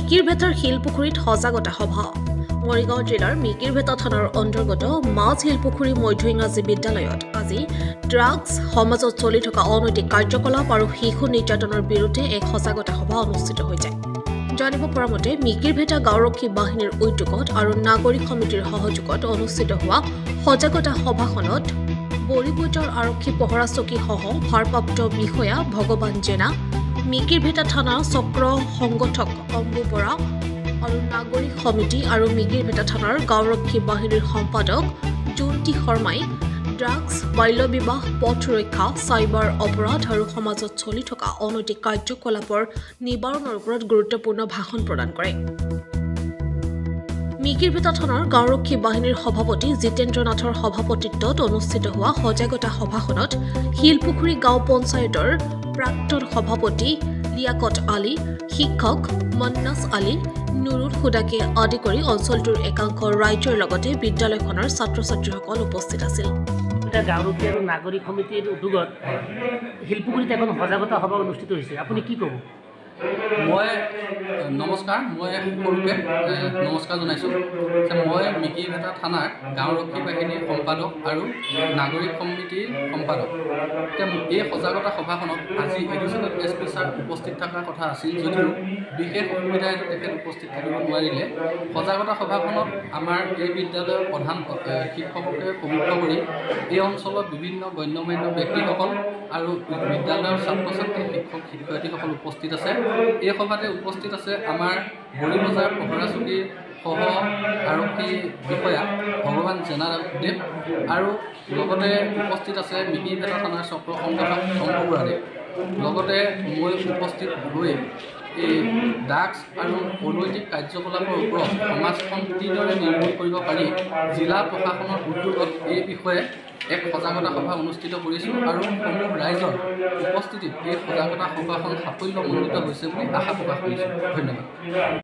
মিকিৰভেটাৰ শিলপুখুৰীত সজাগতা সভা। মৰিগাঁও জিলাৰ মিকিৰভেটা থানাৰ অন্তৰ্গত মাছ শিলপুখুৰী মধ্য ইংৰাজী বিদ্যালয়ত আজি ড্ৰাগছ সমাজত চলি থকা অনৈতিক কাৰ্যকলাপ আৰু শিশু নিৰ্যাতনৰ বিৰুদ্ধে এক সজাগতা সভা অনুষ্ঠিত হৈছে। জানিব পৰা মতে মিকিৰভেটা গাঁওৰক্ষী বাহিনীৰ উদ্যোগত আৰু নাগৰিক সমিতিৰ সহযোগত অনুষ্ঠিত হোৱা সজাগতা সভাখনত বৰিবজাৰ আৰক্ষী পহৰা চকীসহ ভাৰপ্ৰাপ্ত বিষয়া ভগৱান জেনা, মিকিৰভেটা থানা চক্ৰ সংগঠক অম্বু বৰা আৰু নাগৰিক সমিতি আৰু মিকিৰভেটা থানাৰ গাঁওৰক্ষী বাহিনীৰ সম্পাদক জুন্তি শৰ্মাই ড্ৰাগছ, বাল্য বিবাহ, পথ ৰক্ষা, চাইবাৰ অপৰাধ আৰু সমাজত চলি থকা অনৈতিক কাৰ্যকলাপৰ নিবাৰণৰ ওপৰত গুৰুত্বপূৰ্ণ ভাষণ প্ৰদান কৰে। মিকিৰভেটা থানাৰ গাঁওৰক্ষী বাহিনীৰ সভাপতি জিতেন্দ্ৰ নাথৰ সভাপতিত্বত অনুষ্ঠিত হোৱা সজাগতা সভাখনত শিলপুখুৰী গাঁও পঞ্চায়তৰ প্ৰাক্তন সভাপতি লিয়াকত আলী, শিক্ষক মন্নাছ আলী, নুৰুল হুদাকে আদি কৰি অঞ্চলটোৰ একাংশ ৰাইজৰ লগতে বিদ্যালয়খনৰ ছাত্ৰ-ছাত্ৰীসকল উপস্থিত আছিল। গাঁওৰক্ষী আৰু নাগৰিক সমিতিৰ উদ্যোগত শিলপুখুৰীত এখন সজাগতা সভা অনুষ্ঠিত হৈছে, আপুনি কি ক'ব? নমস্কাৰ, মই সৰুকে নমস্কাৰ জনাইছোঁ যে মই মিকিৰভেটা থানাৰ গাঁওৰক্ষী বাহিনীৰ সম্পাদক আৰু নাগৰিক সমিতিৰ সম্পাদক। এই সজাগতা সভাখনত আজি এডিশ্যনেল SP ছাৰ উপস্থিত থকাৰ কথা আছিল, যদিও বিশেষ অসুবিধা হেতু তেখেত উপস্থিত থাকিব নোৱাৰিলে। সজাগতা সভাখনত আমাৰ এই বিদ্যালয়ৰ প্ৰধান শিক্ষককে প্ৰমুখ কৰি এই অঞ্চলৰ বিভিন্ন গণ্যমান্য ব্যক্তিসকল আৰু বিদ্যালয়ৰ ছাত্ৰ-ছাত্ৰী, শিক্ষক শিক্ষয়িত্ৰীসকল উপস্থিত আছে। এই সভাতে উপস্থিত আছে আমাৰ বৰিবজাৰ পহৰা চকীৰ সহ আৰক্ষী বিষয়া ভগৱান জেনাদেৱ আৰু লগতে উপস্থিত আছে মিকিৰভেটা থানাৰ চক্ৰ সংগঠক অম্বু বৰাদেৱ। লগতে মই উপস্থিত হৈ এই ড্ৰাগছ আৰু অনৈতিক কাৰ্যকলাপৰ ওপৰত সমাজখন কিদৰে নিৰ্মূল কৰিব পাৰি জিলা প্ৰশাসনৰ উদ্যোগত এই বিষয়ে এক সজাগতা সভা অনুষ্ঠিত কৰিছোঁ আৰু সমূহ ৰাইজৰ উপস্থিতিত এই সজাগতা সভাখন সাফল্যমণ্ডিত হৈছে বুলি আশা প্ৰকাশ কৰিছোঁ। ধন্যবাদ।